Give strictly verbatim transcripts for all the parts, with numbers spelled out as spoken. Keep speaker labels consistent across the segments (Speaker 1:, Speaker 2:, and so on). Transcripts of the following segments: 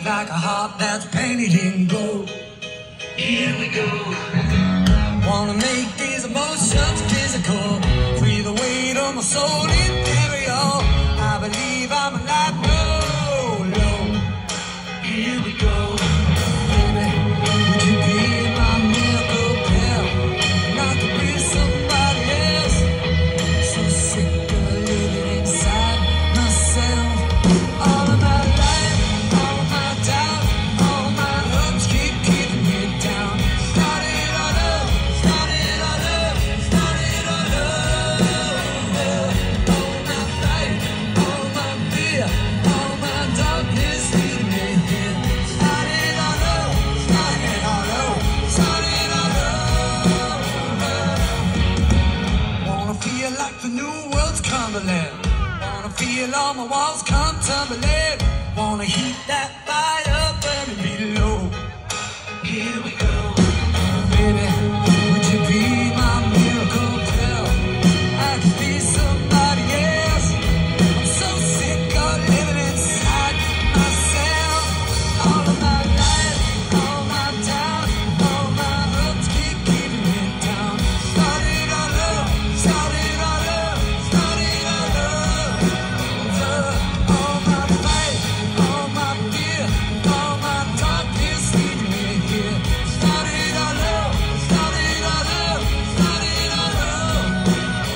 Speaker 1: beat like a heart that's painted in gold. Here we go. Wanna make these emotions physical, free the weight of my soul ethereal. I believe I'm alive, no, no. Here we go. Baby, would you be my miracle pill? Not to be somebody else. So sick of living inside myself. All of my life, all of my doubt, all of my hopes keep keeping me down. Started all up, started all up, started all up. All my fight, all my fear, all my darkness leading me here. Started all up, started all up, started all over. Wanna feel like the new world's crumbling. Wanna feel all my walls come tumbling. Wanna heat that fire burning below. Here we go. Baby, would you be my miracle pill? I could be somebody else. I'm so sick of living inside myself. All of my life, all my doubt, all my hopes keep keeping me down. Started all up, started all up, started all over. All my fight, all my fear, all my darkness leading me here. Started all up, started all up, started all over.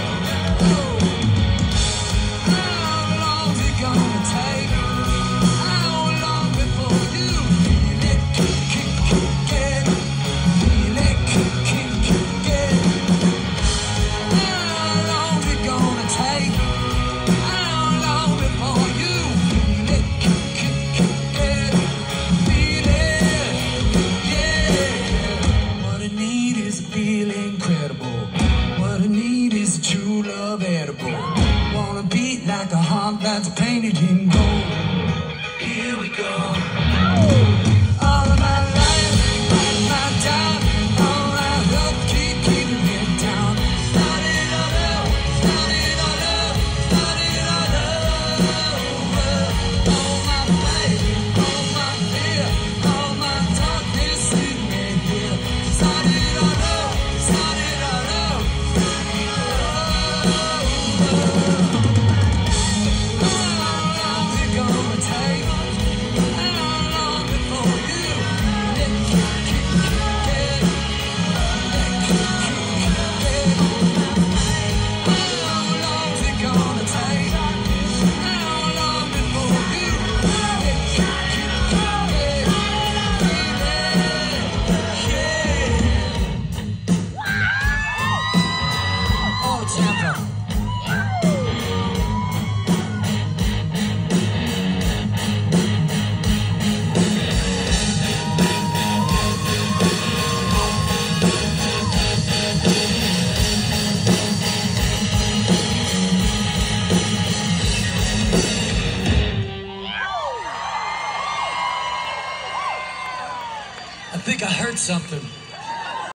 Speaker 1: How long's it gonna take? How long before you feel it kick, kick, kick it? Feel it kick, kick, kick it? How long's it gonna take? How long before you feel it kick, kick, kick it? Feel it, yeah. What I need is a feeling incredible. What I need is a true love edible. Wanna beat like a heart that's painted in gold. Here we go. All of my life, all of my doubt, all my hope keep keeping me down. Started all up, started all up, started all over. All my fight, all my fear, all my darkness leading me here. Started all up, started all up, started all over. How long's it gonna take? How long before you let kick, kick, kick it? Let kick, kick, kick it. How long's it gonna take? How long before you let kick, kick, kick it? Baby, yeah. Oh, Tampa. I think I heard something.